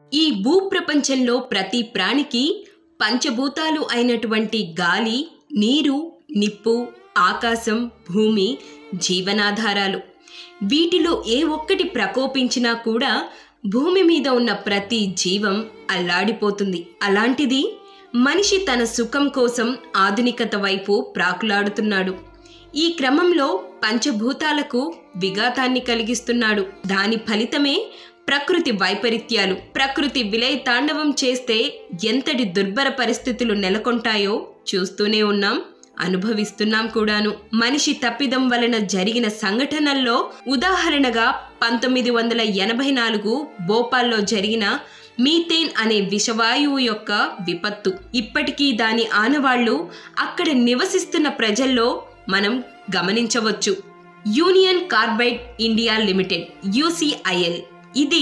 ఈ భూప్రపంచంలో ప్రతి ప్రాణికి పంచభూతాలు అయినటువంటి గాలి, నీరు, నిప్పు, ఆకాశం, భూమి జీవనాధారాలు. వీటిలో ఏ ఒక్కటి ప్రకోపించినా కూడా భూమి మీద ఉన్న ప్రతి జీవం అల్లాడిపోతుంది. అలాంటిది మనిషి తన సుఖం కోసం ఆధునికత వైపు ప్రాకులాడుతున్నాడు. ఈ క్రమంలో పంచభూతాలకు విఘాతాన్ని కలిగిస్తున్నాడు. దాని ఫలితమే ప్రకృతి వైపరీత్యాలు. ప్రకృతి విలయ తాండవం చేస్తే ఎంతటి దుర్భర పరిస్థితులు నెలకొంటాయో చూస్తూనే ఉన్నాం, అనుభవిస్తున్నాం కూడాను. మనిషి తప్పిదం వలన జరిగిన సంఘటనల్లో ఉదాహరణగా 1984 భోపాల్లో జరిగిన మీథేన్ అనే విషవాయువు యొక్క విపత్తు. ఇప్పటికీ దాని ఆనవాళ్లు అక్కడ నివసిస్తున్న ప్రజల్లో మనం గమనించవచ్చు. Union carbide India limited UCIL ఇది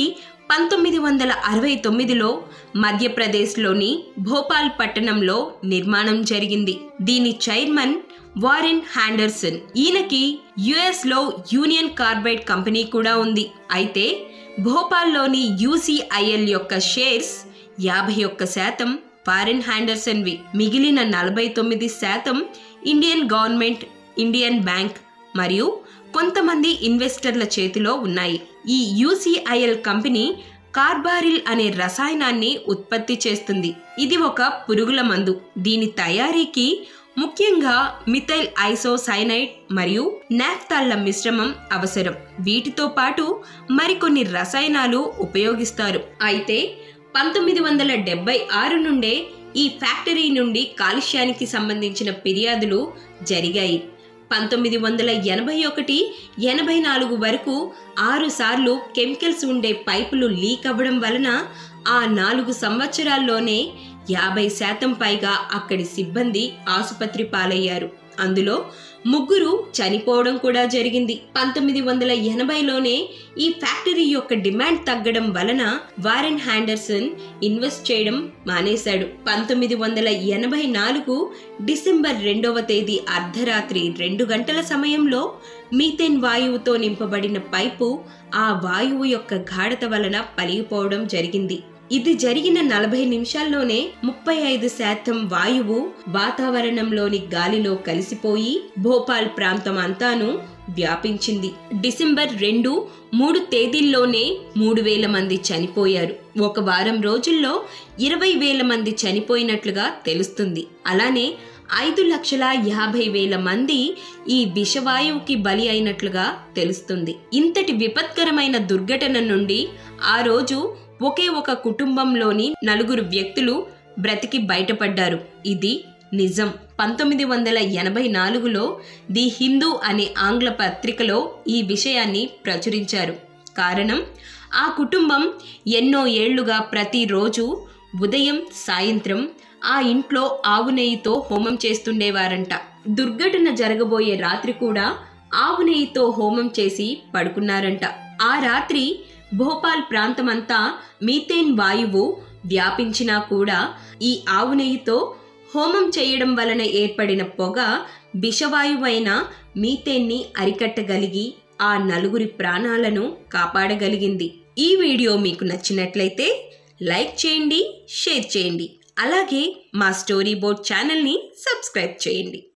1969లో మధ్యప్రదేశ్లోని భోపాల్ పట్టణంలో నిర్మాణం జరిగింది. దీని చైర్మన్ వారెన్ హ్యాండర్సన్. ఈయనకి US లో యూనియన్ కార్బైడ్ కంపెనీ కూడా ఉంది. అయితే భోపాల్లోని UCIL యొక్క షేర్స్ 51% వారెన్ హ్యాండర్సన్వి. మిగిలిన 49% ఇండియన్ గవర్నమెంట్, ఇండియన్ బ్యాంక్ మరియు కొంతమంది ఇన్వెస్టర్ల చేతిలో ఉన్నాయి. ఈ UCIL కంపెనీ కార్బారిల్ అనే రసాయనాన్ని ఉత్పత్తి చేస్తుంది. ఇది ఒక పురుగుల మందు. దీని తయారీకి ముఖ్యంగా మిథైల్ ఐసోసైనైడ్ మరియు నాఫ్థాల్ల మిశ్రమం అవసరం. వీటితో పాటు మరికొన్ని రసాయనాలు ఉపయోగిస్తారు. అయితే 1976 నుండే ఈ ఫ్యాక్టరీ నుండి కాలుష్యానికి సంబంధించిన ఫిర్యాదులు జరిగాయి. 1981, 84 వరకు 6 సార్లు కెమికల్స్ ఉండే పైపులు లీక్ అవ్వడం వలన ఆ 4 సంవత్సరాల్లోనే 50% పైగా అక్కడి సిబ్బంది ఆసుపత్రి పాలయ్యారు. అందులో 3 చనిపోవడం కూడా జరిగింది. 1980లోనే ఈ ఫ్యాక్టరీ యొక్క డిమాండ్ తగ్గడం వలన వారెన్ హ్యాండర్సన్ ఇన్వెస్ట్ చేయడం మానేశాడు. 1984 డిసెంబర్ 2వ తేదీ అర్ధరాత్రి 2 గంటల సమయంలో మీథేన్ వాయువుతో నింపబడిన పైపు ఆ వాయువు యొక్క గాఢత వలన పలిగిపోవడం జరిగింది. ఇది జరిగిన 40 నిమిషాల్లోనే 35% వాయువు వాతావరణంలోని గాలిలో కలిసిపోయి భోపాల్ ప్రాంతం అంతాను వ్యాపించింది. డిసెంబర్ 2, 3 తేదీల్లోనే 3,000 మంది చనిపోయారు. ఒక వారం రోజుల్లో 20,000 మంది చనిపోయినట్లుగా తెలుస్తుంది. అలానే 5,50,000 మంది ఈ విషవాయువుకి బలి అయినట్లుగా తెలుస్తుంది. ఇంతటి విపత్కరమైన దుర్ఘటన నుండి ఆ రోజు ఒకే ఒక కుటుంబంలోని 4 వ్యక్తులు బ్రతికి బయటపడ్డారు. ఇది నిజం. 1984లో ది హిందూ అనే ఆంగ్ల పత్రికలో ఈ విషయాన్ని ప్రచురించారు. కారణం, ఆ కుటుంబం ఎన్నో ఏళ్లుగా ప్రతిరోజు ఉదయం, సాయంత్రం ఆ ఇంట్లో ఆవు నెయ్యితో హోమం చేస్తుండేవారంట. దుర్ఘటన జరగబోయే రాత్రి కూడా ఆవు నెయ్యితో హోమం చేసి పడుకున్నారంట. ఆ రాత్రి భోపాల్ ప్రాంతమంతా మీథేన్ వాయువు వ్యాపించినా కూడా ఈ ఆవు నెయ్యితో హోమం చేయడం వలన ఏర్పడిన పొగ విషవాయువైన మీథేన్ని అరికట్టగలిగి ఆ 4 ప్రాణాలను కాపాడగలిగింది. ఈ వీడియో మీకు నచ్చినట్లయితే లైక్ చేయండి, షేర్ చేయండి. అలాగే మా స్టోరీ బోర్డ్ ఛానల్ని సబ్స్క్రైబ్ చేయండి.